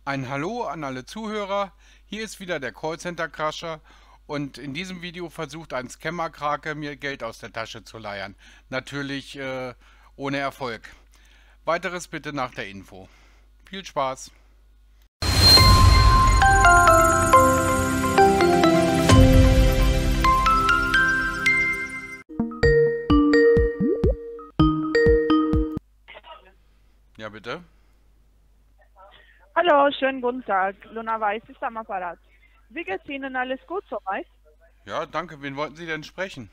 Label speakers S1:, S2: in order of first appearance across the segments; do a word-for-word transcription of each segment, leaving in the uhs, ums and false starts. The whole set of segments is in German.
S1: Ein Hallo an alle Zuhörer, hier ist wieder der Callcenter Crasher und in diesem Video versucht ein Scammer-Krake mir Geld aus der Tasche zu leiern. Natürlich äh, ohne Erfolg. Weiteres bitte nach der Info. Viel Spaß! Ja, bitte?
S2: Hallo, schönen guten Tag. Luna Weiß ist am Apparat. Wie geht's Ihnen? Alles gut soweit?
S1: Ja, danke. Wen wollten Sie denn sprechen?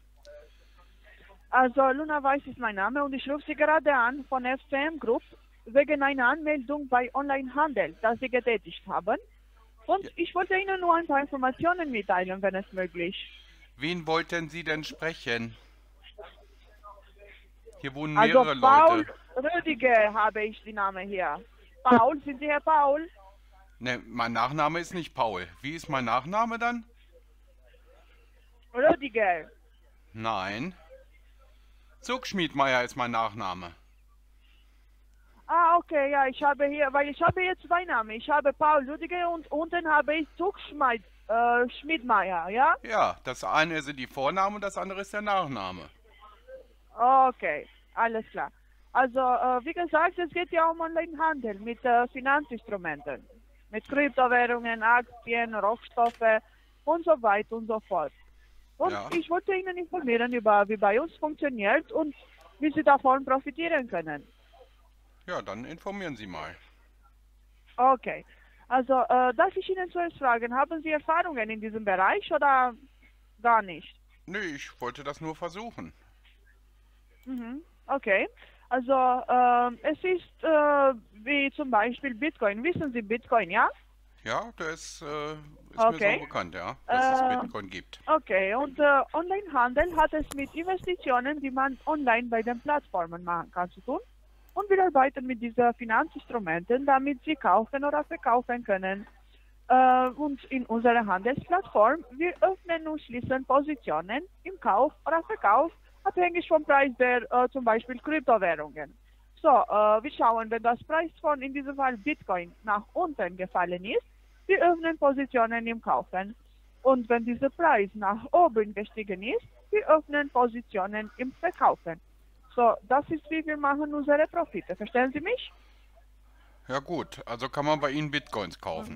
S2: Also, Luna Weiß ist mein Name und ich rufe Sie gerade an von F C M Group wegen einer Anmeldung bei Onlinehandel, das Sie getätigt haben. Und
S1: Ja,
S2: ich wollte Ihnen nur ein paar Informationen mitteilen, wenn es möglich.
S1: wen wollten Sie denn sprechen? Hier wohnen
S2: Also,
S1: mehrere
S2: Paul
S1: Leute.
S2: Rüdiger habe ich die Name hier. Paul, sind Sie Herr Paul?
S1: Ne, mein Nachname ist nicht Paul. Wie ist mein Nachname dann?
S2: Rüdiger.
S1: Nein. Zugschmiedmeier ist mein Nachname.
S2: Ah, okay, ja, ich habe hier, weil ich habe hier zwei Namen. Ich habe Paul Rüdiger und unten habe ich Zugschmeid, äh, Schmidmeier, ja?
S1: Ja, das eine sind die Vornamen und das andere ist der Nachname.
S2: Okay, alles klar. Also, äh, wie gesagt, es geht ja um Onlinehandel mit äh, Finanzinstrumenten, mit Kryptowährungen, Aktien, Rohstoffe und so weiter und so fort. Und
S1: Ja,
S2: ich wollte Ihnen informieren über, wie bei uns funktioniert und wie Sie davon profitieren können.
S1: ja, dann informieren Sie mal.
S2: Okay, also, äh, darf ich Ihnen zuerst fragen, haben Sie Erfahrungen in diesem Bereich oder gar nicht?
S1: Nö, ich wollte das nur versuchen.
S2: Mhm. Okay. Also ähm, es ist äh, wie zum Beispiel Bitcoin. Wissen Sie Bitcoin, ja?
S1: Ja, das äh, ist mir so
S2: Okay.
S1: bekannt, ja, dass es
S2: Äh,
S1: Bitcoin gibt.
S2: okay. Und äh, Onlinehandel hat es mit Investitionen, die man online bei den Plattformen machen kann, zu tun. Und wir arbeiten mit diesen Finanzinstrumenten, damit Sie kaufen oder verkaufen können. Äh, und in unserer Handelsplattform, wir öffnen und schließen Positionen im Kauf oder Verkauf, abhängig vom Preis der äh, zum Beispiel Kryptowährungen. So, äh, wir schauen, wenn das Preis von in diesem Fall Bitcoin nach unten gefallen ist, wir öffnen Positionen im Kaufen. Und wenn dieser Preis nach oben gestiegen ist, wir öffnen Positionen im Verkaufen. So, das ist, wie wir machen unsere Profite. Verstehen Sie mich?
S1: Ja gut, also kann man bei Ihnen Bitcoins kaufen.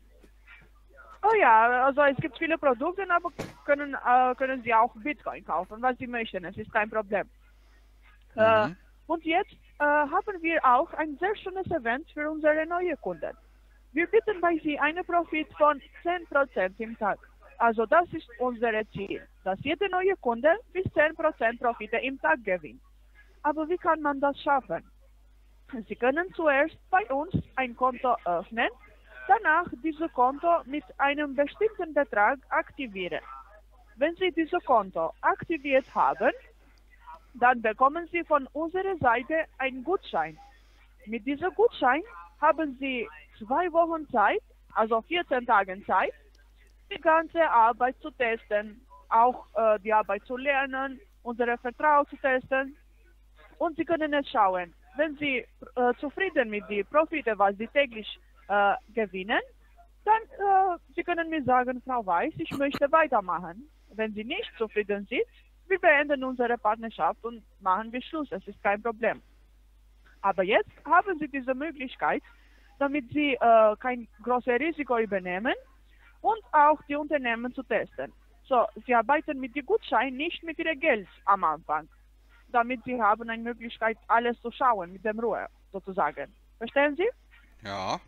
S2: Oh ja, also es gibt viele Produkte, aber können, äh, können Sie auch Bitcoin kaufen, was Sie möchten. Es ist kein Problem. Äh,
S1: Mhm.
S2: und jetzt äh, haben wir auch ein sehr schönes Event für unsere neuen Kunden. Wir bieten bei Sie einen Profit von zehn Prozent im Tag. Also das ist unser Ziel, dass jeder neue Kunde bis zehn Prozent Profite im Tag gewinnt. Aber wie kann man das schaffen? Sie können zuerst bei uns ein Konto öffnen, danach dieses Konto mit einem bestimmten Betrag aktivieren. Wenn Sie dieses Konto aktiviert haben, dann bekommen Sie von unserer Seite einen Gutschein. Mit diesem Gutschein haben Sie zwei Wochen Zeit, also vierzehn Tage Zeit, die ganze Arbeit zu testen, auch äh, die Arbeit zu lernen, unsere Vertrauen zu testen. Und Sie können es schauen. Wenn Sie äh, zufrieden mit den Profiten, was Sie täglich äh, gewinnen, dann äh, Sie können mir sagen, Frau Weiß, ich möchte weitermachen. Wenn Sie nicht zufrieden sind, wir beenden unsere Partnerschaft und machen wir Schluss. Es ist kein Problem. Aber jetzt haben Sie diese Möglichkeit, damit Sie äh, kein großes Risiko übernehmen und auch die Unternehmen zu testen. So, Sie arbeiten mit dem Gutschein, nicht mit Ihrem Geld am Anfang, damit Sie haben eine Möglichkeit, alles zu schauen, mit dem Ruhe, sozusagen. Verstehen Sie?
S1: Ja,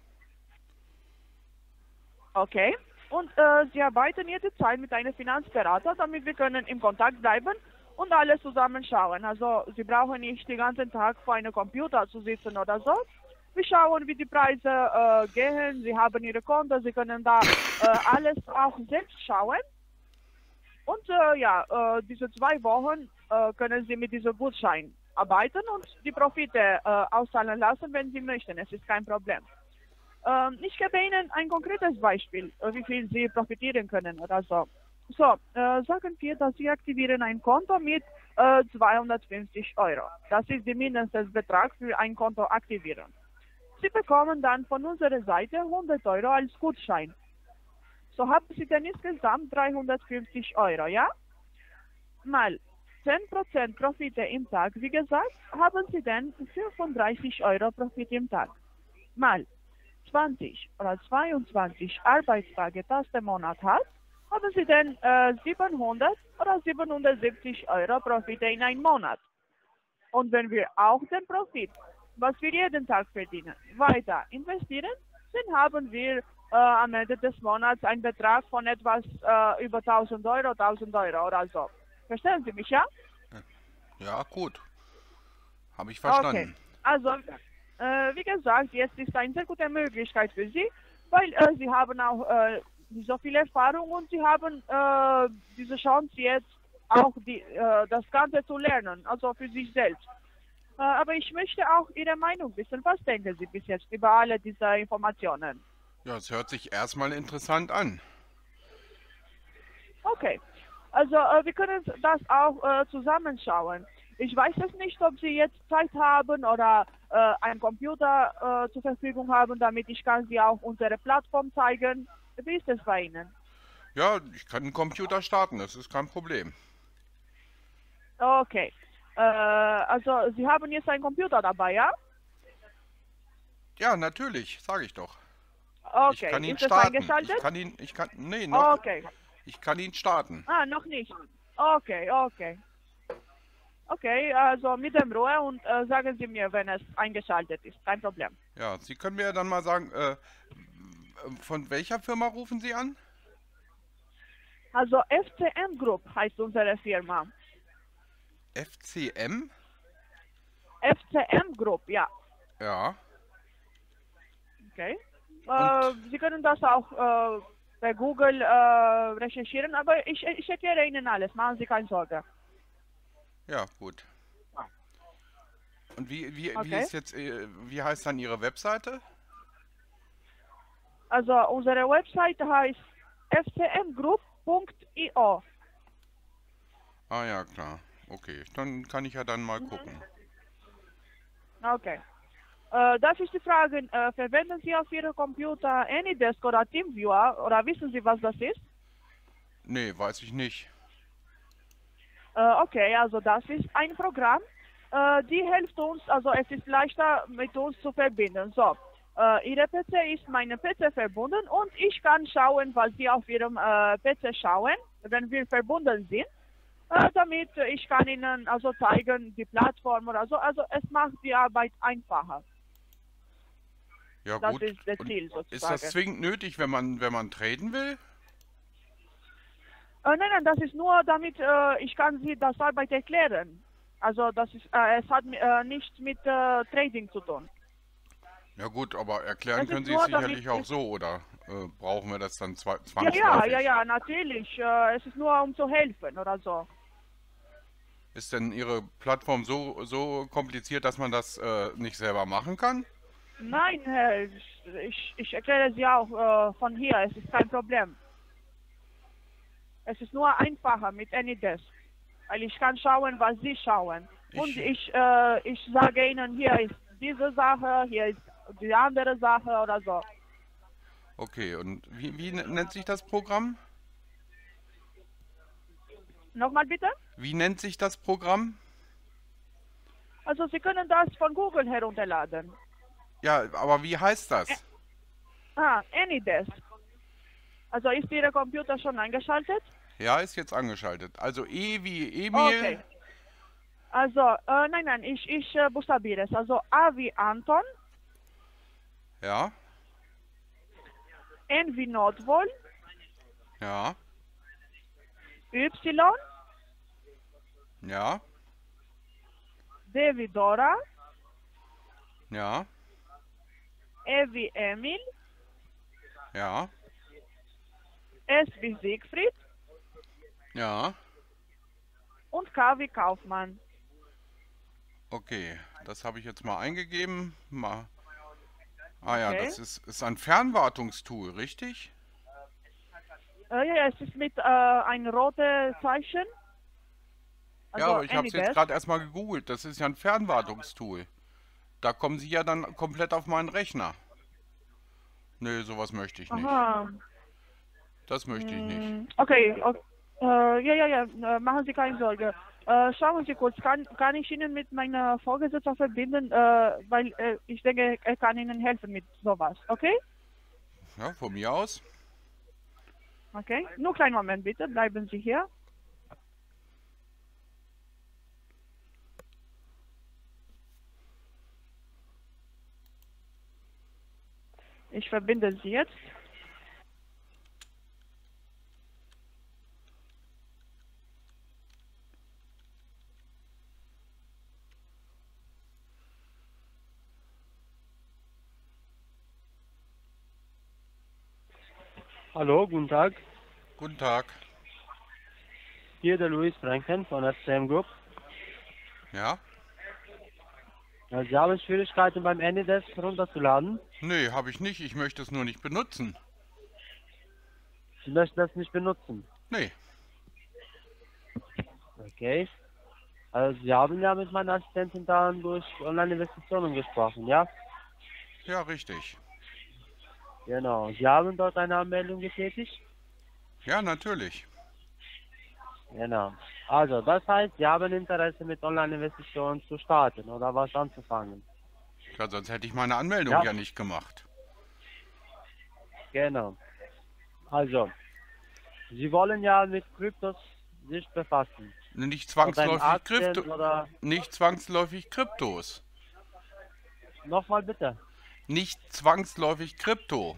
S2: Okay. Und äh, Sie arbeiten jederzeit mit einem Finanzberater, damit wir können im Kontakt bleiben und alles zusammen schauen. Also Sie brauchen nicht den ganzen Tag vor einem Computer zu sitzen oder so. Wir schauen, wie die Preise äh, gehen. Sie haben Ihre Konten, Sie können da äh, alles auch selbst schauen. Und äh, ja, äh, diese zwei Wochen äh, können Sie mit diesem Gutschein arbeiten und die Profite äh, auszahlen lassen, wenn Sie möchten. Es ist kein Problem. Ähm, ich gebe Ihnen ein konkretes Beispiel, äh, wie viel Sie profitieren können oder so. So, äh, sagen wir, dass Sie aktivieren ein Konto mit äh, zweihundertfünfzig Euro. Das ist der Mindestbetrag für ein Konto aktivieren. Sie bekommen dann von unserer Seite hundert Euro als Gutschein. So haben Sie dann insgesamt dreihundertfünfzig Euro, ja? Mal zehn Prozent Profite im Tag, wie gesagt, haben Sie dann fünfunddreißig Euro Profit im Tag. Mal zwanzig oder zweiundzwanzig Arbeitstage, das der Monat hat, haben Sie dann äh, siebenhundert oder siebenhundertsiebzig Euro Profite in einem Monat. Und wenn wir auch den Profit, was wir jeden Tag verdienen, weiter investieren, dann haben wir äh, am Ende des Monats einen Betrag von etwas äh, über tausend Euro, tausend Euro oder so. Verstehen Sie mich, ja?
S1: Ja, gut. Habe ich
S2: Okay.
S1: verstanden.
S2: Also, äh, wie gesagt, jetzt ist eine sehr gute Möglichkeit für Sie, weil äh, Sie haben auch äh, so viel Erfahrung und Sie haben äh, diese Chance jetzt auch die, äh, das Ganze zu lernen, also für sich selbst. Äh, aber ich möchte auch Ihre Meinung wissen. Was denken Sie bis jetzt über alle diese Informationen?
S1: Ja, es hört sich erstmal interessant an.
S2: Okay, also äh, wir können das auch äh, zusammenschauen. Ich weiß es nicht, ob Sie jetzt Zeit haben oder äh, einen Computer äh, zur Verfügung haben, damit ich kann Sie auch unsere Plattform zeigen. Wie ist es bei Ihnen?
S1: Ja, ich kann einen Computer starten, das ist kein Problem.
S2: Okay, äh, also Sie haben jetzt einen Computer dabei, ja?
S1: Ja, natürlich, sage ich doch. Ich
S2: Okay,
S1: kann ihn
S2: ist es
S1: starten.
S2: eingeschaltet?
S1: Ich kann ihn, ich kann, nee, noch,
S2: Okay,
S1: ich kann ihn starten.
S2: ah, noch nicht. Okay, okay. Okay, also mit dem Ruhe und äh, sagen Sie mir, wenn es eingeschaltet ist. Kein Problem.
S1: Ja, Sie können mir dann mal sagen, äh, von welcher Firma rufen Sie an?
S2: Also F C M Group heißt unsere Firma.
S1: F C M?
S2: F C M Group, ja.
S1: Ja.
S2: Okay. Äh,
S1: Und-
S2: Sie können das auch äh, bei Google äh, recherchieren, aber ich, ich erkläre Ihnen alles. Machen Sie keine Sorge.
S1: Ja, gut. Und wie, wie, wie
S2: Okay.
S1: ist jetzt, äh, wie heißt dann Ihre Webseite?
S2: Also unsere Website heißt f c m group punkt i o.
S1: Ah ja, klar. Okay, dann kann ich ja dann mal gucken.
S2: Okay. Äh, darf ich Sie fragen, äh, verwenden Sie auf Ihrem Computer AnyDesk oder TeamViewer oder wissen Sie, was das ist?
S1: Nee, weiß ich nicht.
S2: Äh, okay, also das ist ein Programm, äh, die hilft uns, also es ist leichter mit uns zu verbinden. So, äh, Ihre P C ist meine P C verbunden und ich kann schauen, was Sie auf Ihrem äh, P C schauen, wenn wir verbunden sind, äh, damit ich kann Ihnen also zeigen, die Plattform oder so. Also es macht die Arbeit einfacher.
S1: Ja
S2: Das
S1: gut.
S2: ist das
S1: Und
S2: Ziel
S1: ist
S2: sozusagen.
S1: das zwingend nötig, wenn man, wenn man traden will?
S2: Äh, nein, nein, das ist nur, damit äh, ich kann Sie das Arbeit erklären. Also das ist, äh, es hat äh, nichts mit äh, Trading zu tun.
S1: Ja gut, aber erklären
S2: Es ist
S1: können Sie
S2: nur,
S1: es sicherlich
S2: damit
S1: auch
S2: ich-
S1: so, oder äh, brauchen wir das dann zwa-
S2: Ja,
S1: zwangsläufig?
S2: ja, ja, ja, natürlich. Äh, es ist nur, um zu helfen oder so.
S1: Ist denn Ihre Plattform so, so kompliziert, dass man das äh, nicht selber machen kann?
S2: Nein, Herr, ich, ich erkläre Sie auch äh, von hier. Es ist kein Problem. Es ist nur einfacher mit AnyDesk. Weil ich kann schauen, was Sie schauen. Und
S1: Ich-
S2: ich, äh, ich sage Ihnen, hier ist diese Sache, hier ist die andere Sache oder so.
S1: Okay, und wie, wie nennt sich das Programm?
S2: Nochmal bitte?
S1: Wie nennt sich das Programm?
S2: Also Sie können das von Google herunterladen.
S1: Ja, aber wie heißt das?
S2: Ah, AnyDesk. Also ist Ihr Computer schon eingeschaltet?
S1: Ja, ist jetzt angeschaltet. Also E wie Emil.
S2: Okay. Also, äh, nein, nein, ich, ich äh, buchstabiere es. Also A wie Anton,
S1: Ja,
S2: N wie Nordpol,
S1: ja,
S2: Y,
S1: ja,
S2: D wie Dora,
S1: ja,
S2: E wie Emil,
S1: ja,
S2: S wie Siegfried
S1: ja.
S2: und K wie Kaufmann.
S1: Okay, das habe ich jetzt mal eingegeben. Mal. Ah ja,
S2: Okay.
S1: das ist, ist ein Fernwartungstool, richtig?
S2: Äh, ja, ja, es ist mit äh, ein rotes Zeichen. Also
S1: ja, aber ich habe es jetzt
S2: AnyDesk.
S1: gerade erstmal gegoogelt. Das ist ja ein Fernwartungstool. Da kommen Sie ja dann komplett auf meinen Rechner. Nee, sowas möchte ich nicht.
S2: Aha.
S1: Das möchte ich nicht.
S2: Mm, Okay, ok- äh, ja, ja, ja, äh, machen Sie keine Sorge. Äh, schauen Sie kurz, kann, kann ich Ihnen mit meiner Vorgesetzten verbinden, äh, weil äh, ich denke, er kann Ihnen helfen mit sowas, okay?
S1: Ja, von mir aus.
S2: Okay, nur kleinen Moment bitte, bleiben Sie hier. Ich verbinde Sie jetzt.
S3: Hallo, guten Tag.
S1: Guten Tag.
S3: Hier der Luis Franken von der S M Group.
S1: Ja?
S3: Ja, Sie haben Schwierigkeiten beim Anydesk runterzuladen.
S1: Nee, habe ich nicht. Ich möchte es nur nicht benutzen.
S3: Sie möchten das nicht benutzen.
S1: Nee.
S3: Okay. Also Sie haben ja mit meiner Assistentin dann durch Online-Investitionen gesprochen, ja?
S1: Ja, richtig.
S3: Genau. Sie haben dort eine Anmeldung getätigt?
S1: Ja, natürlich.
S3: Genau. Also, das heißt, Sie haben Interesse mit Online-Investitionen zu starten oder was anzufangen.
S1: Ja, sonst hätte ich meine Anmeldung
S3: Ja.
S1: ja nicht gemacht.
S3: Genau. Also, Sie wollen ja mit Kryptos sich befassen.
S1: Nicht
S3: Oder in
S1: zwangsläufig
S3: Aktien
S1: Krypto.
S3: oder...
S1: Nicht zwangsläufig Kryptos.
S3: Nochmal bitte.
S1: Nicht zwangsläufig Krypto.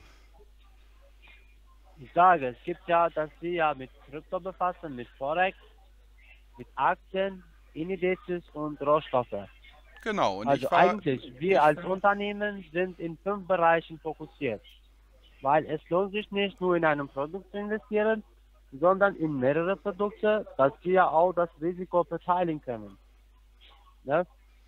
S3: Ich sage, es gibt ja, dass Sie ja mit Krypto befassen, mit Forex, mit Aktien, Indizes und Rohstoffe.
S1: Genau. Und
S3: Also
S1: ich war.
S3: eigentlich, wir als Unternehmen sind in fünf Bereichen fokussiert. Weil es lohnt sich nicht nur in einem Produkt zu investieren, sondern in mehrere Produkte, dass wir ja auch das Risiko verteilen können. Ne?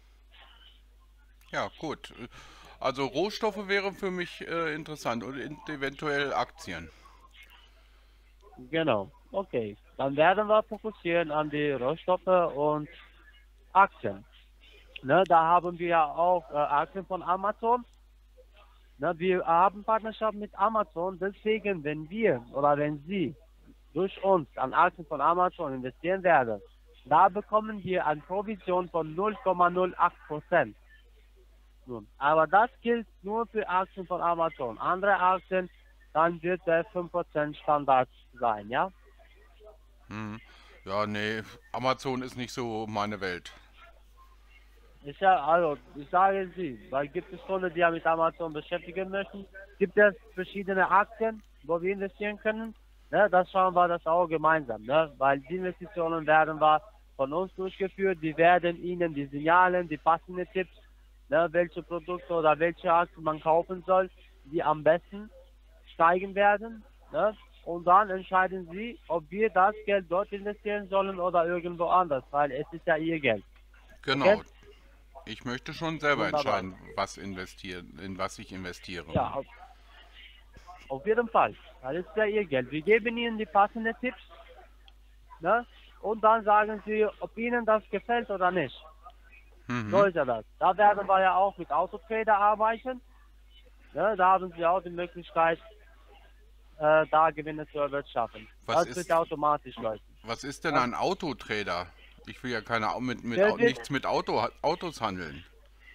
S1: Ja, gut. Also Rohstoffe wären für mich äh, interessant und in- eventuell Aktien.
S3: Genau. Okay. Dann werden wir fokussieren an die Rohstoffe und Aktien. Ne, da haben wir ja auch äh, Aktien von Amazon. Ne, wir haben Partnerschaft mit Amazon. Deswegen, wenn wir oder wenn Sie durch uns an Aktien von Amazon investieren werden, da bekommen wir eine Provision von null Komma null acht Prozent. Nun, aber das gilt nur für Aktien von Amazon. Andere Aktien, dann wird der fünf Prozent Standard sein, ja?
S1: Hm. Ja, nee, Amazon ist nicht so meine Welt.
S3: Ist ja, also, ich sage Sie, weil gibt es Kunden, die ja mit Amazon beschäftigen möchten, gibt es verschiedene Aktien, wo wir investieren können. Ne, das schauen wir das auch gemeinsam, ne? Weil die Investitionen werden wir von uns durchgeführt, die werden Ihnen die Signale, die passenden Tipps, ne, welche Produkte oder welche Aktien man kaufen soll, die am besten steigen werden. Ne? Und dann entscheiden Sie, ob wir das Geld dort investieren sollen oder irgendwo anders, weil es ist ja Ihr Geld.
S1: Genau.
S3: Okay?
S1: Ich möchte schon selber
S3: Wunderbar.
S1: entscheiden, was investieren, in was ich investiere.
S3: Ja, auf, auf jeden Fall. Das ist ja Ihr Geld. Wir geben Ihnen die passenden Tipps. Ne? Und dann sagen Sie, ob Ihnen das gefällt oder nicht. So
S1: Mhm.
S3: ist ja das. Da werden wir ja auch mit Autotrader arbeiten. Ne? Da haben Sie auch die Möglichkeit, äh, da Gewinne zu erwirtschaften.
S1: Was
S3: Das
S1: ist-
S3: wird ja automatisch laufen.
S1: Was ist denn
S3: Ja.
S1: ein Autotrader? Ich will ja keine Au- mit, mit
S3: Der
S1: Au-
S3: wird-
S1: nichts mit Auto, Autos handeln.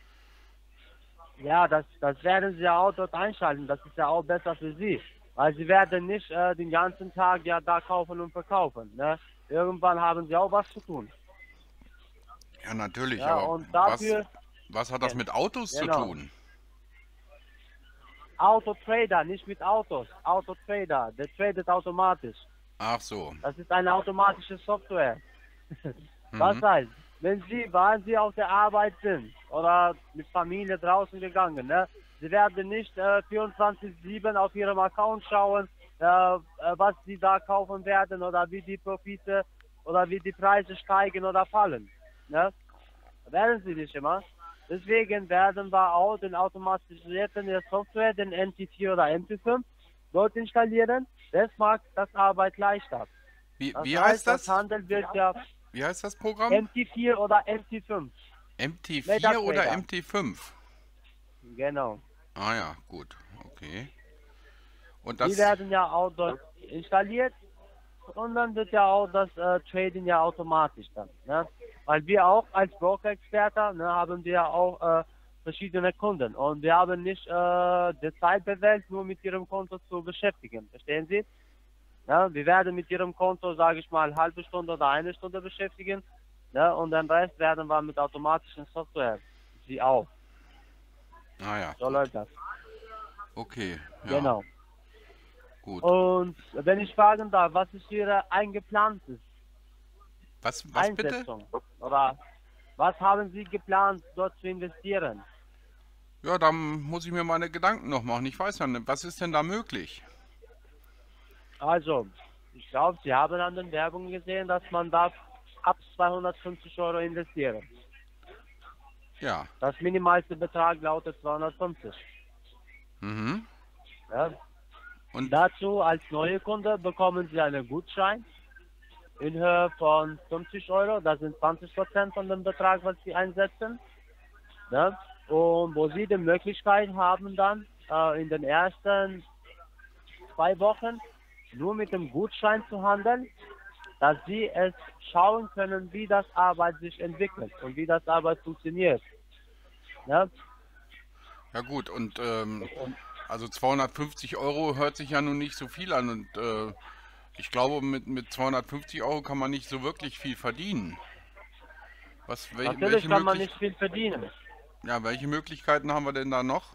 S3: Ja, das, das werden Sie ja auch dort einschalten. Das ist ja auch besser für Sie. Weil Sie werden nicht äh, den ganzen Tag ja da kaufen und verkaufen. Ne? Irgendwann haben Sie auch was zu tun.
S1: Ja, natürlich,
S3: Ja,
S1: aber
S3: und
S1: was,
S3: dafür
S1: was hat das mit Autos zu
S3: Genau.
S1: tun?
S3: Autotrader, nicht mit Autos. Autotrader, der tradet automatisch.
S1: Ach so.
S3: Das ist eine automatische Software. Was
S1: Mhm.
S3: heißt, wenn Sie, während Sie auf der Arbeit sind oder mit Familie draußen gegangen, ne, Sie werden nicht äh, vierundzwanzig sieben auf Ihrem Account schauen, äh, äh, was Sie da kaufen werden oder wie die Profite oder wie die Preise steigen oder fallen. Ne? Werden Sie nicht immer. Deswegen werden wir auch den automatisierten Software, den M T vier oder M T fünf, dort installieren. Das macht das Arbeit leichter.
S1: Wie,
S3: Das
S1: wie
S3: heißt,
S1: heißt das?
S3: das Handel wird ja
S1: Wie heißt das Programm?
S3: M T vier oder M T fünf.
S1: M T vier oder
S3: MetaTrader.
S1: M T fünf?
S3: Genau.
S1: Ah ja, gut, okay. Und
S3: Die
S1: das,
S3: werden ja auch dort installiert und dann wird ja auch das äh, Trading ja automatisch dann. Ne? Weil wir auch als Broker-Experte, ne, haben wir ja auch äh, verschiedene Kunden und wir haben nicht äh, die Zeit bewählt, nur mit ihrem Konto zu beschäftigen. Verstehen Sie? Ja, wir werden mit ihrem Konto, sage ich mal, halbe Stunde oder eine Stunde beschäftigen, ne, und den Rest werden wir mit automatischen Software. Sie auch.
S1: ah ja,
S3: So
S1: gut,
S3: läuft das.
S1: okay, ja,
S3: Genau.
S1: gut.
S3: Und wenn ich fragen darf, was ist Ihre eingeplante
S1: Was, was bitte?
S3: Einsetzung? Oder was haben Sie geplant, dort zu investieren?
S1: Ja, da muss ich mir meine Gedanken noch machen. Ich weiß ja nicht, was ist denn da möglich?
S3: Also, ich glaube, Sie haben an den Werbungen gesehen, dass man darf ab zweihundertfünfzig Euro investieren.
S1: Ja,
S3: Das minimalste Betrag lautet zweihundertfünfzig.
S1: mhm.
S3: Ja.
S1: Und,
S3: Dazu als neue Kunde bekommen Sie einen Gutschein in Höhe von fünfzig Euro. Das sind zwanzig Prozent von dem Betrag, was Sie einsetzen. Ja. Und wo Sie die Möglichkeit haben dann äh, in den ersten zwei Wochen nur mit dem Gutschein zu handeln, dass Sie es schauen können, wie das Arbeit sich entwickelt und wie das Arbeit funktioniert. Ja.
S1: ja gut, und ähm, also zweihundertfünfzig Euro hört sich ja nun nicht so viel an und äh, ich glaube, mit, mit zweihundertfünfzig Euro kann man nicht so wirklich viel verdienen. Was, welche,
S3: Natürlich
S1: welche
S3: kann man
S1: möglich,
S3: nicht viel verdienen.
S1: ja, welche Möglichkeiten haben wir denn da noch?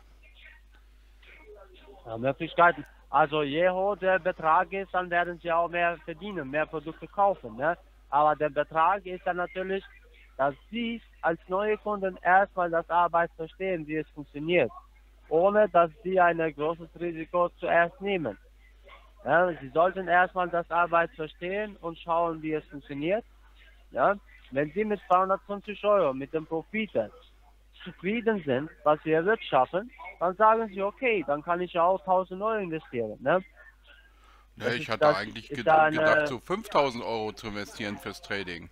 S3: Ja, Möglichkeiten. Also je hoch der Betrag ist, dann werden sie auch mehr verdienen, mehr Produkte kaufen. Ne? Aber der Betrag ist dann natürlich, dass sie als neue Kunden erstmal das Arbeit verstehen, wie es funktioniert, ohne dass sie ein großes Risiko zuerst nehmen. Ja, sie sollten erstmal das Arbeit verstehen und schauen, wie es funktioniert. Ja? Wenn sie mit zweihundertfünfzig Euro mit dem Profit zufrieden sind, was wir erwirtschaften, dann sagen sie, okay, dann kann ich auch tausend Euro investieren. Ne?
S1: Ja,
S3: Das
S1: ich
S3: ist,
S1: hatte
S3: das
S1: eigentlich
S3: ist
S1: ged- gedacht,
S3: eine,
S1: so fünftausend Euro zu investieren fürs Trading.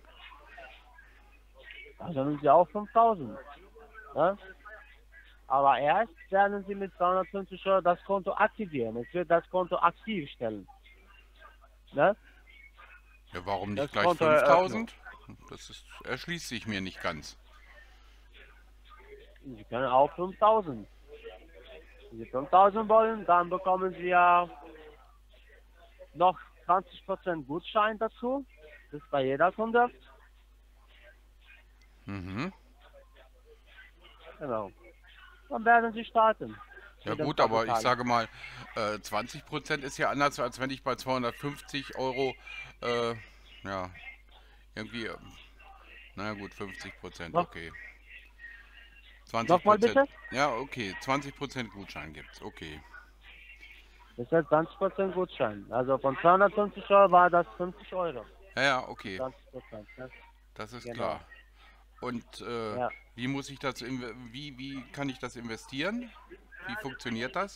S3: dann sind sie auch fünftausend. Ne? Aber erst werden sie mit zweihundertfünfzig Euro das Konto aktivieren. Es wird das Konto aktiv stellen. Ne?
S1: Ja, warum
S3: Das
S1: nicht gleich
S3: Konto eröffnen.
S1: fünftausend? Das ist, erschließt sich mir nicht ganz.
S3: Sie können auch fünftausend. Wenn Sie fünftausend wollen, dann bekommen Sie ja noch zwanzig Prozent Gutschein dazu. Das ist bei jeder Kunde.
S1: Mhm.
S3: Genau. Dann werden Sie starten.
S1: Ja
S3: Mit dem
S1: gut, aber ich
S3: Kapital.
S1: sage mal, äh, zwanzig Prozent ist ja anders, als wenn ich bei zweihundertfünfzig Euro, äh, ja, irgendwie, äh, na gut, fünfzig Prozent,
S3: Noch,
S1: okay. zwanzig
S3: nochmal
S1: Prozent,
S3: bitte?
S1: ja, okay, zwanzig Prozent Gutschein gibt's, okay.
S3: Das ist zwanzig Prozent Gutschein. Also von zweihundertfünfzig Euro war das fünfzig Euro.
S1: Ja, ja, okay,
S3: zwanzig Prozent. Ne?
S1: das ist
S3: Genau.
S1: klar. Und äh,
S3: Ja.
S1: wie muss ich das, inve- wie, wie kann ich das investieren? Wie funktioniert das?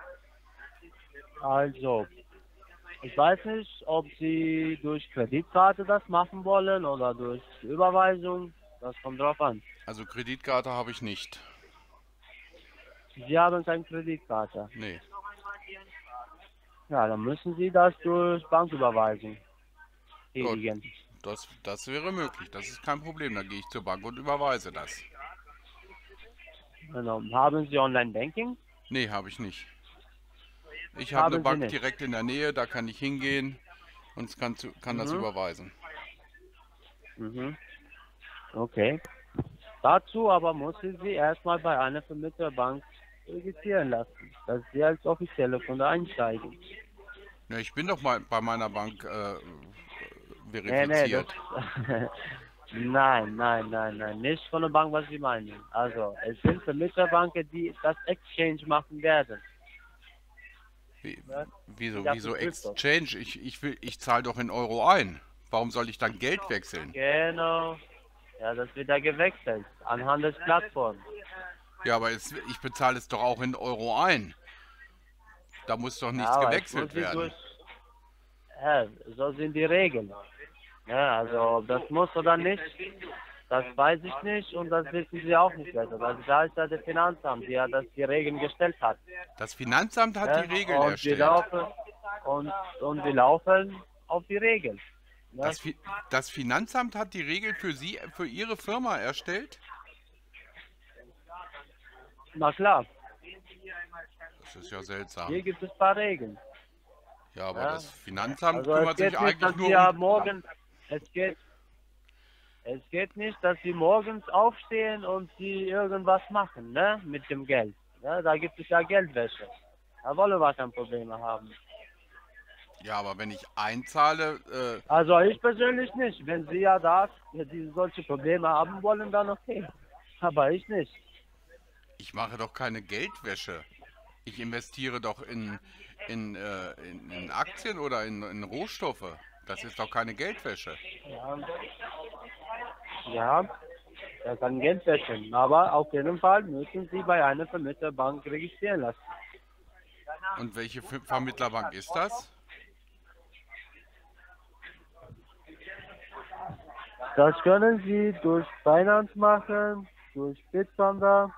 S3: Also, ich weiß nicht, ob Sie durch Kreditkarte das machen wollen oder durch Überweisung. Das kommt drauf an.
S1: Also Kreditkarte habe ich nicht.
S3: Sie haben keine Kreditkarte.
S1: Nee.
S3: Ja, dann müssen Sie das durch Banküberweisung tätigen.
S1: Das, das wäre möglich, das ist kein Problem. Dann gehe ich zur Bank und überweise das.
S3: Genau. Haben Sie Online-Banking?
S1: Nee, habe ich nicht. Ich habe
S3: Haben
S1: eine
S3: Sie
S1: Bank
S3: nicht.
S1: direkt in der Nähe, da kann ich hingehen und kann, zu, kann das
S3: Mhm.
S1: überweisen.
S3: Mhm. Okay. Dazu aber müssen Sie erstmal bei einer Vermittlerbank registrieren lassen, dass Sie als offizielle Kunde einsteigen.
S1: Ja, ich bin doch mal bei meiner Bank äh,
S3: Nee, nee,
S1: verifiziert.
S3: das, nein, nein, nein, nein, nicht von der Bank, was Sie meinen. Also, es sind Vermittlerbanken, die das Exchange machen werden.
S1: Wie,
S3: Ja,
S1: wieso,
S3: das
S1: wieso
S3: ist Krypto.
S1: Exchange? Ich, ich, will, ich zahle doch in Euro ein. Warum soll ich dann Geld wechseln?
S3: Genau. Ja, das wird ja gewechselt an Handelsplattformen.
S1: Ja, aber es, ich bezahle es doch auch in Euro ein. Da muss doch nichts
S3: Aber es
S1: gewechselt
S3: muss nicht
S1: werden.
S3: durch, ja, so sind die Regeln. Ja, also ob das muss oder nicht, Das weiß ich nicht und das wissen Sie auch nicht besser. Also da ist ja das Finanzamt, der das die Regeln gestellt hat.
S1: Das Finanzamt hat
S3: Ne?
S1: die Regeln
S3: Und wir
S1: erstellt.
S3: laufen und, und wir laufen auf die Regeln. Ne?
S1: Das, Fi das Finanzamt hat die Regeln für Sie, für Ihre Firma erstellt?
S3: Na klar,
S1: Das ist ja seltsam.
S3: hier gibt es ein paar Regeln.
S1: Ja, aber
S3: Ja.
S1: das Finanzamt
S3: Also es
S1: kümmert
S3: geht
S1: sich
S3: nicht,
S1: eigentlich
S3: dass
S1: nur
S3: wir
S1: um...
S3: morgen, es geht, es geht nicht, dass sie morgens aufstehen und sie irgendwas machen, ne, mit dem Geld. Ne? Da gibt es ja Geldwäsche. Da wollen wir keine Probleme haben.
S1: Ja, aber wenn ich einzahle, äh,
S3: Also ich persönlich nicht. Wenn Sie ja da ja, die solche Probleme haben wollen, dann okay. Aber ich nicht.
S1: ich mache doch keine Geldwäsche. Ich investiere doch in, in, äh, in, in Aktien oder in, in Rohstoffe. Das ist doch keine Geldwäsche.
S3: Ja, ja, er kann Geld wäschen. Aber auf jeden Fall müssen Sie bei einer Vermittlerbank registrieren lassen.
S1: Und welche Ver- Vermittlerbank ist das?
S3: Das können Sie durch Binance machen, durch Bitpanda.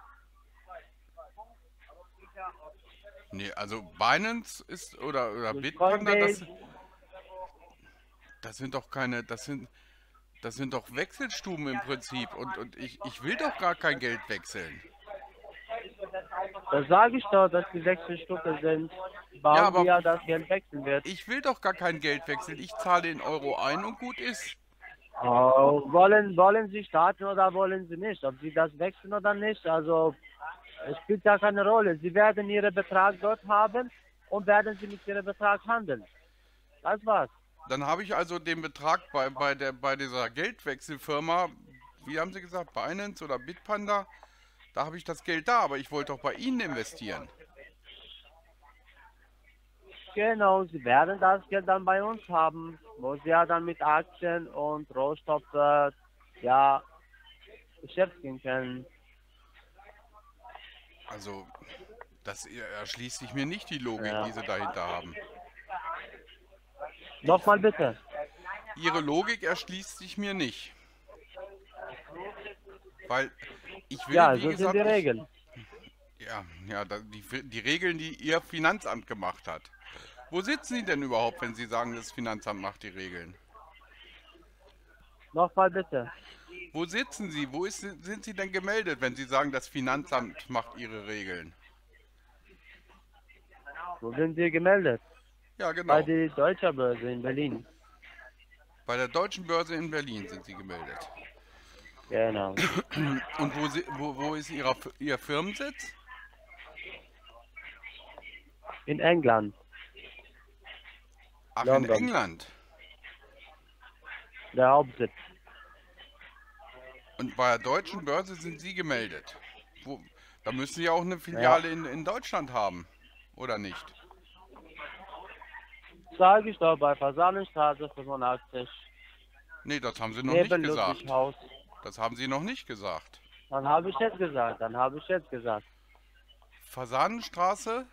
S1: Nee, also Binance ist oder, oder
S3: Durch
S1: Bitpanda, das,
S3: Coinbase.
S1: das sind doch keine, das sind, das sind doch Wechselstuben im Prinzip. Und, und ich, ich will doch gar kein Geld wechseln.
S3: Das sage ich doch, dass die Wechselstücke sind. Bauen
S1: Ja, aber-
S3: Sie ja, das Geld wechseln wird.
S1: Ich will doch gar kein Geld wechseln. Ich zahle in Euro ein und gut ist.
S3: Oh, wollen, wollen Sie starten oder wollen Sie nicht? Ob Sie das wechseln oder nicht, also es spielt ja keine Rolle. Sie werden Ihren Betrag dort haben und werden Sie mit Ihrem Betrag handeln. Das war's.
S1: Dann habe ich also den Betrag bei, bei, der, bei dieser Geldwechselfirma, wie haben Sie gesagt, Binance oder Bitpanda, da habe ich das Geld da, aber ich wollte doch bei Ihnen investieren.
S3: Genau, Sie werden das Geld dann bei uns haben, wo Sie ja dann mit Aktien und Rohstoffe ja beschäftigen können.
S1: Also, das erschließt sich mir nicht die Logik,
S3: Ja.
S1: die Sie dahinter haben.
S3: Nochmal bitte.
S1: Ihre Logik erschließt sich mir nicht. Weil ich will,
S3: Ja,
S1: wie
S3: so
S1: gesagt,
S3: sind die
S1: ich-
S3: Regeln.
S1: Ja, ja, da- die, die Regeln, die Ihr Finanzamt gemacht hat. Wo sitzen Sie denn überhaupt, wenn Sie sagen, das Finanzamt macht die Regeln?
S3: Nochmal bitte.
S1: Wo sitzen Sie? Wo ist, sind Sie denn gemeldet, wenn Sie sagen, das Finanzamt macht Ihre Regeln?
S3: Wo sind Sie gemeldet?
S1: Ja, genau.
S3: Bei der Deutsche Börse in Berlin.
S1: Bei der Deutschen Börse in Berlin sind Sie gemeldet.
S3: Genau.
S1: Und wo, Sie, wo, wo ist Ihrer, Ihr Firmensitz?
S3: In England.
S1: Ach,
S3: London.
S1: in England.
S3: Der Hauptsitz.
S1: Und bei der Deutschen Börse sind Sie gemeldet. Wo, da müssen Sie auch eine Filiale in, in Deutschland haben, oder nicht?
S3: Sage ich doch bei Fasanenstraße fünfundachtzig.
S1: Nee, das haben Sie noch nicht
S3: Neben
S1: gesagt.
S3: Ludwigshaus.
S1: Das haben Sie noch nicht gesagt.
S3: Dann habe ich jetzt gesagt. Dann habe ich jetzt gesagt.
S1: Fasanenstraße?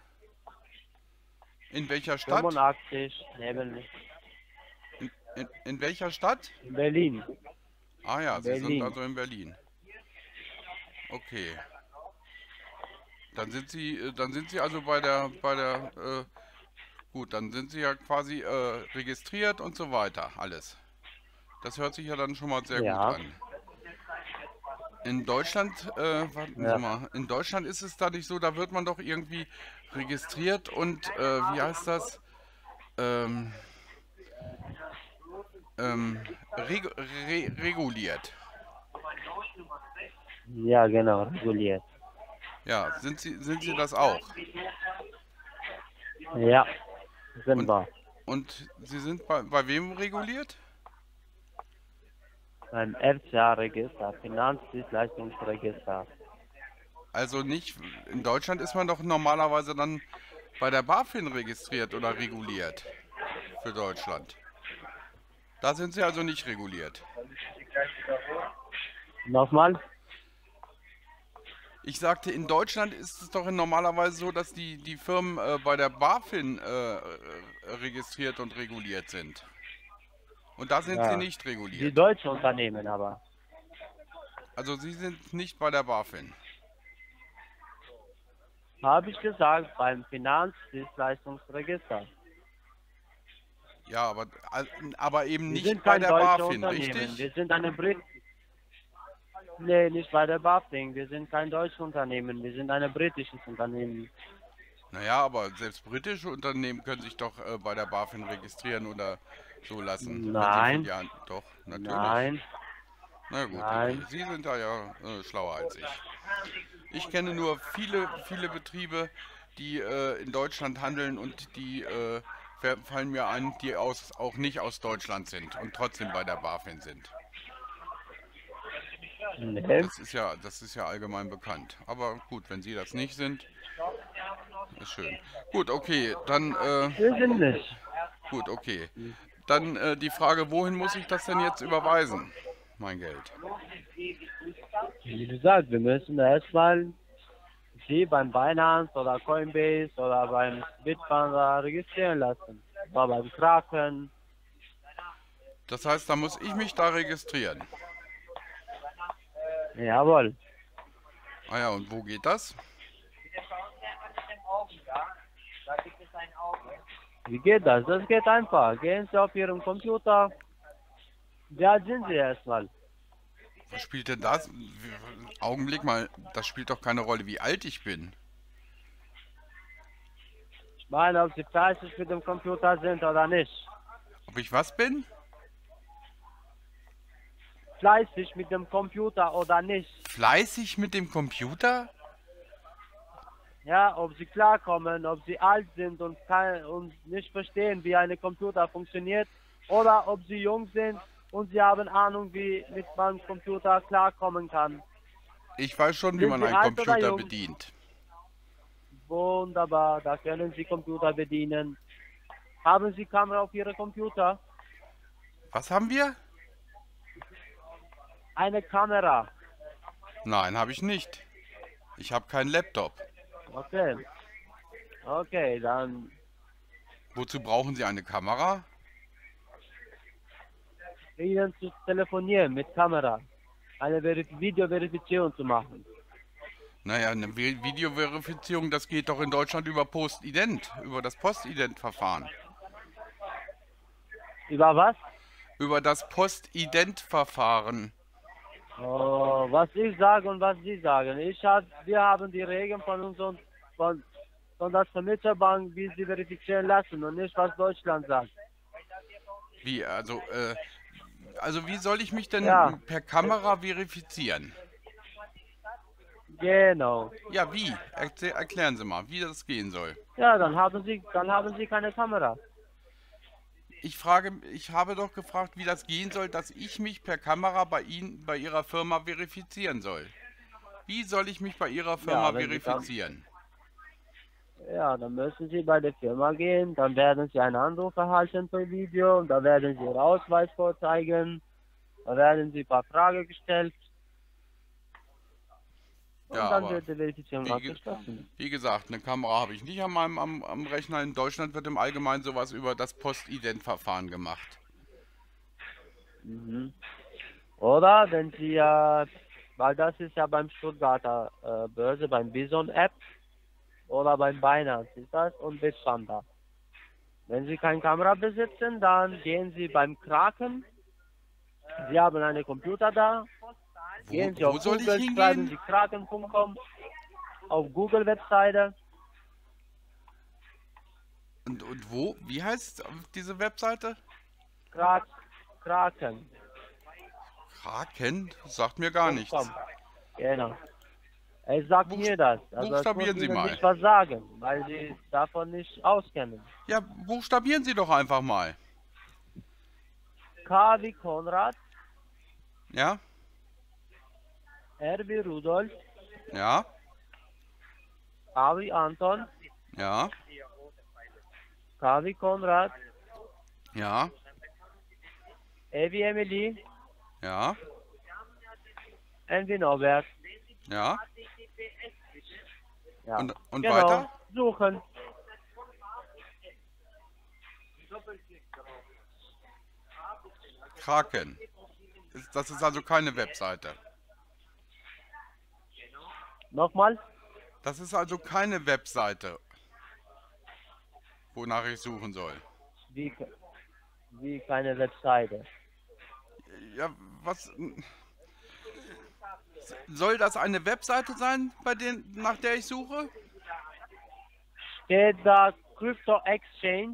S1: In welcher Stadt?
S3: fünfundachtzig. Neben
S1: In, in, in welcher Stadt?
S3: Berlin.
S1: Ah ja, Sie sind
S3: Berlin.
S1: also in Berlin. Okay. Dann sind Sie, äh, dann sind Sie also bei der, bei der, äh, gut, dann sind Sie ja quasi äh, registriert und so weiter, alles. Das hört sich ja dann schon mal sehr
S3: Ja.
S1: gut an. In Deutschland, äh, warten
S3: Ja.
S1: Sie mal, in Deutschland ist es da nicht so, da wird man doch irgendwie registriert und, äh, wie heißt das? Ähm, ähm, reg re reguliert.
S3: Ja, genau. Reguliert.
S1: Ja, sind Sie, sind Sie das auch?
S3: Ja. Sind
S1: Und-
S3: wir.
S1: Und Sie sind bei, bei wem reguliert?
S3: Beim F C A-Register. Finanzdienstleistungsregister.
S1: Also nicht, in Deutschland ist man doch normalerweise dann bei der BaFin registriert oder reguliert für Deutschland. Da sind Sie also nicht reguliert.
S3: Nochmal?
S1: Ich sagte, in Deutschland ist es doch normalerweise so, dass die, die Firmen äh, bei der BaFin äh, äh, registriert und reguliert sind. Und da sind
S3: Ja.
S1: sie nicht
S3: Die
S1: reguliert.
S3: deutschen Unternehmen aber.
S1: Also Sie sind nicht bei der BaFin.
S3: Habe ich gesagt, beim Finanzdienstleistungsregister.
S1: Ja, aber, aber eben
S3: Wir
S1: nicht
S3: sind
S1: bei
S3: kein
S1: der
S3: deutsches
S1: BaFin,
S3: Unternehmen.
S1: richtig?
S3: Wir sind eine Brit. Nee, nicht bei der BaFin. Wir sind kein deutsches Unternehmen. Wir sind ein britisches Unternehmen.
S1: Naja, aber selbst britische Unternehmen können sich doch äh, bei der BaFin registrieren oder so lassen. Wenn sie
S3: Nein,
S1: Filialen. Doch, natürlich.
S3: nein,
S1: Na gut, okay.
S3: nein.
S1: Sie sind da ja äh, schlauer als ich. Ich kenne nur viele, viele Betriebe, die äh, in Deutschland handeln und die äh, ver- fallen mir ein, die aus, auch nicht aus Deutschland sind und trotzdem bei der BaFin sind.
S3: Nee,
S1: Das ist ja, das ist ja allgemein bekannt. Aber gut, wenn Sie das nicht sind, ist schön. Gut, okay, dann äh,
S3: wir sind nicht.
S1: gut, okay. Dann äh, die Frage, wohin muss ich das denn jetzt überweisen? Mein Geld.
S3: Wie gesagt, wir müssen erstmal Sie beim Binance oder Coinbase oder beim Bitpanda registrieren lassen. Oder beim Kraken.
S1: Das heißt, da muss ich mich da registrieren.
S3: Jawohl.
S1: Ah ja, und wo geht das?
S3: Wie geht das? Das geht einfach. Gehen Sie auf Ihren Computer. Wie alt sind Sie erstmal?
S1: Was spielt denn das? Augenblick mal, das spielt doch keine Rolle, wie alt ich bin.
S3: Ich meine, ob Sie fleißig mit dem Computer sind oder nicht.
S1: Ob ich was bin?
S3: Fleißig mit dem Computer oder nicht.
S1: Fleißig mit dem Computer?
S3: Ja, ob Sie klarkommen, ob Sie alt sind und, kein, und nicht verstehen, wie ein Computer funktioniert. Oder ob Sie jung sind und Sie haben Ahnung, wie mit meinem Computer klarkommen kann.
S1: Ich weiß schon, wie
S3: Sind
S1: man
S3: Sie
S1: einen
S3: alt oder
S1: Computer
S3: jung?
S1: bedient.
S3: Wunderbar, da können Sie Computer bedienen. Haben Sie Kamera auf Ihrem Computer?
S1: Was haben wir?
S3: Eine Kamera.
S1: Nein, habe ich nicht. Ich habe keinen Laptop.
S3: Okay. Okay, dann
S1: Wozu brauchen Sie eine Kamera?
S3: Ihnen zu telefonieren mit Kamera. Eine Verif Videoverifizierung zu machen.
S1: Naja, eine Vi- Videoverifizierung, das geht doch in Deutschland über Postident, über das Postident-Verfahren.
S3: Über was?
S1: Über das Postident-Verfahren.
S3: Oh, was ich sage und was Sie sagen. Ich hab, wir haben die Regeln von unserem von, von der Vermittlerbank, wie sie verifizieren lassen und nicht was Deutschland sagt.
S1: Wie, also, äh, also wie soll ich mich denn
S3: Ja.
S1: per Kamera verifizieren?
S3: Genau.
S1: Ja, wie? Erklä- erklären Sie mal, wie das gehen soll.
S3: Ja, dann haben Sie dann haben Sie keine Kamera.
S1: Ich frage, ich habe doch gefragt, wie das gehen soll, dass ich mich per Kamera bei Ihnen, bei Ihrer Firma verifizieren soll. Wie soll ich mich bei Ihrer Firma
S3: Ja, wenn Sie kam-
S1: verifizieren?
S3: Ja, dann müssen Sie bei der Firma gehen, dann werden Sie einen Anruf erhalten per Video, und da werden Sie Ihren Ausweis vorzeigen, da werden Sie ein paar Fragen gestellt und
S1: Ja,
S3: dann
S1: aber
S3: wird die Verifizierung
S1: wie, ge-
S3: abgeschlossen.
S1: wie gesagt, eine Kamera habe ich nicht an meinem am, am Rechner. In Deutschland wird im Allgemeinen sowas über das Postident-Verfahren gemacht.
S3: Mhm. Oder wenn Sie ja, weil das ist ja beim Stuttgarter äh, Börse, beim Bison App oder beim Binance ist das und Bitpanda. Wenn Sie keine Kamera besitzen, dann gehen Sie beim Kraken. Sie haben einen Computer da.
S1: Wo,
S3: Gehen Sie
S1: wo
S3: auf
S1: soll ich
S3: Google, schreiben
S1: hingehen?
S3: Sie kraken punkt com auf Google-Webseite.
S1: Und, und wo? Wie heißt diese Webseite?
S3: Krak, Kraken.
S1: Kraken? Sagt mir gar
S3: Punkt com.
S1: nichts.
S3: Genau. Er sagt
S1: Buchst-
S3: mir das. Also ich muss
S1: buchstabieren Sie
S3: Ihnen
S1: mal.
S3: nicht was sagen, weil Sie davon nicht auskennen.
S1: Ja, buchstabieren Sie doch einfach mal.
S3: K wie Konrad,
S1: Ja?
S3: R wie Rudolf,
S1: Ja?
S3: A wie Anton,
S1: Ja?
S3: K wie Konrad,
S1: Ja?
S3: E wie Emily,
S1: Ja?
S3: N wie Norbert.
S1: Ja?
S3: Ja.
S1: Und, und
S3: genau.
S1: weiter?
S3: Suchen.
S1: Kraken. Ist- Das ist also keine Webseite.
S3: Nochmal?
S1: Das ist also keine Webseite, wonach ich suchen soll.
S3: Wie, wie keine Webseite.
S1: Ja, was... Soll das eine Webseite sein, bei den, nach der ich suche?
S3: Steht da Crypto Exchange?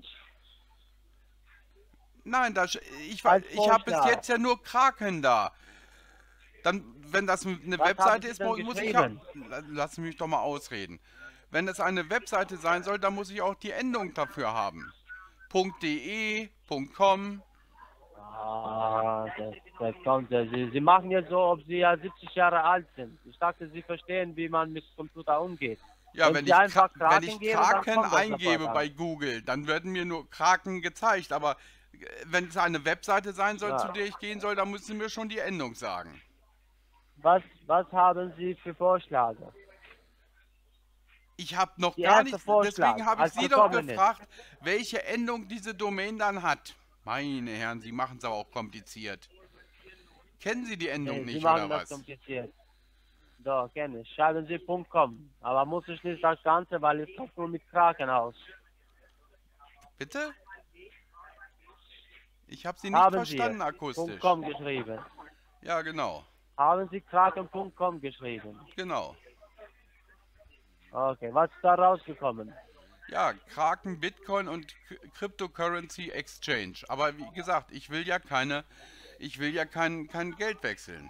S1: Nein, das, ich,
S3: Als
S1: ich habe bis
S3: Vorschlag.
S1: jetzt ja nur Kraken da. Dann, wenn das eine
S3: Was
S1: Webseite
S3: haben Sie
S1: ist,
S3: denn
S1: mu- muss ich ja...
S3: geschrieben?
S1: Lass mich doch mal ausreden. Wenn es eine Webseite sein soll, dann muss ich auch die Endung dafür haben. .de, .com.
S3: Ah, das, das kommt ja. Sie, Sie machen jetzt so, ob Sie ja siebzig Jahre alt sind. Ich dachte, Sie verstehen, wie man mit Computer umgeht.
S1: Ja,
S3: Wenn
S1: wenn
S3: Sie
S1: ich,
S3: einfach
S1: Kra- wenn
S3: Kraken
S1: ich
S3: geben, dann
S1: Kraken
S3: kommt das
S1: eingebe
S3: sofort
S1: bei
S3: an.
S1: Google, dann werden mir nur Kraken gezeigt. Aber äh, wenn es eine Webseite sein soll,
S3: Ja.
S1: zu der ich gehen soll, dann müssen Sie mir schon die Endung sagen.
S3: Was, was haben Sie für Vorschläge?
S1: Ich habe noch
S3: Die
S1: gar
S3: erste
S1: nichts,
S3: Vorschlag,
S1: deswegen habe ich
S3: als
S1: Sie doch
S3: gekommen ist.
S1: gefragt, welche Endung diese Domain dann hat. Meine Herren, Sie machen es aber auch kompliziert. Kennen Sie die Endung
S3: Nee, Sie
S1: nicht,
S3: machen
S1: oder
S3: das
S1: was?
S3: kompliziert. Doch, kenne ich. Schreiben Sie .com. Aber muss ich nicht das Ganze, weil es kommt nur mit Kraken aus.
S1: Bitte? Ich habe Sie nicht
S3: Haben
S1: verstanden
S3: Sie
S1: akustisch.
S3: .com geschrieben.
S1: Ja, genau.
S3: Haben Sie Kraken Punkt com geschrieben.
S1: Genau.
S3: Okay, was ist da rausgekommen?
S1: Ja, Kraken, Bitcoin und K- Cryptocurrency Exchange. Aber wie gesagt, ich will ja keine, ich will ja kein, kein Geld wechseln.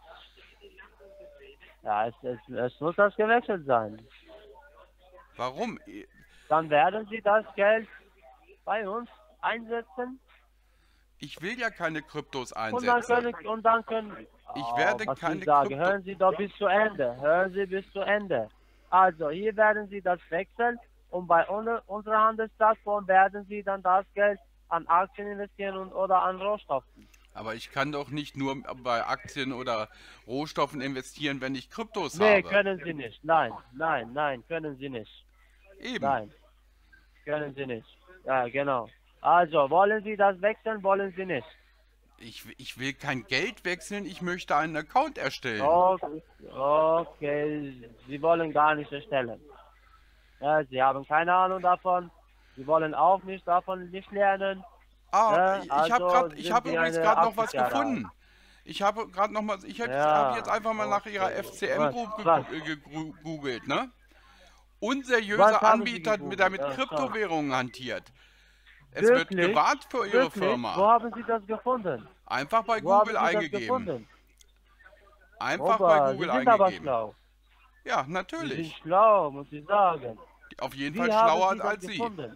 S3: Ja, es, es, es muss das gewechselt sein.
S1: Warum?
S3: Dann werden Sie das Geld bei uns einsetzen
S1: Ich will ja keine Kryptos
S3: und dann
S1: einsetzen.
S3: können und dann können
S1: Ich
S3: Oh,
S1: werde
S3: was
S1: keine
S3: ich sage,
S1: Krypto...
S3: hören Sie doch bis zu Ende. Hören Sie bis zu Ende. Also hier werden Sie das wechseln und bei un- unserer Handelsplattform werden Sie dann das Geld an Aktien investieren und oder an Rohstoffen.
S1: Aber ich kann doch nicht nur bei Aktien oder Rohstoffen investieren, wenn ich Kryptos
S3: Nee,
S1: habe.
S3: können Sie nicht. Nein, nein, nein, können Sie nicht.
S1: Eben.
S3: Nein, können Sie nicht. Ja, genau. Also, wollen Sie das wechseln, wollen Sie nicht?
S1: Ich, ich will kein Geld wechseln, ich möchte einen Account erstellen.
S3: Okay, okay, Sie wollen gar nicht erstellen. Ja, Sie haben keine Ahnung davon. Sie wollen auch nicht davon nicht lernen.
S1: Ah,
S3: Ja,
S1: ich ich habe
S3: also
S1: grad, ich
S3: sind
S1: hab
S3: Sie
S1: übrigens
S3: eine
S1: gerade noch was
S3: achtzig Jahre
S1: gefunden. Ich habe gerade noch mal, ich habe
S3: Ja,
S1: hab jetzt einfach mal nach Ihrer
S3: okay.
S1: F C M-Group
S3: Was?
S1: gegoogelt, ne? Unseriöse
S3: Was haben Sie
S1: Anbieter,
S3: gegoogelt?
S1: der mit
S3: Ja,
S1: Kryptowährungen hantiert. Es wird
S3: Wirklich?
S1: gewarnt für Ihre
S3: Wirklich? Wo
S1: Firma.
S3: haben Sie das gefunden?
S1: Einfach bei
S3: Wo haben
S1: Google
S3: Sie das
S1: eingegeben.
S3: gefunden?
S1: Einfach
S3: Opa,
S1: bei
S3: Sie
S1: Google
S3: sind aber
S1: eingegeben.
S3: schlau.
S1: Ja,
S3: Sie sind
S1: natürlich.
S3: schlau, muss ich sagen.
S1: Auf jeden
S3: Wie
S1: Fall
S3: haben
S1: schlauer
S3: Sie das
S1: als Sie.
S3: gefunden?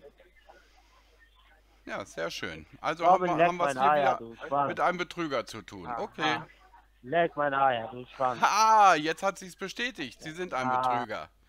S1: Ja, sehr schön. Also
S3: Robin,
S1: haben wir,
S3: leck
S1: haben wir es
S3: mein
S1: hier
S3: Eier,
S1: wieder
S3: du Schwanz.
S1: mit einem Betrüger zu tun.
S3: Aha.
S1: Okay.
S3: Leck meine Eier, du Schwanz.
S1: Ah, jetzt hat sich's bestätigt. Sie sind ein
S3: Ah.
S1: Betrüger.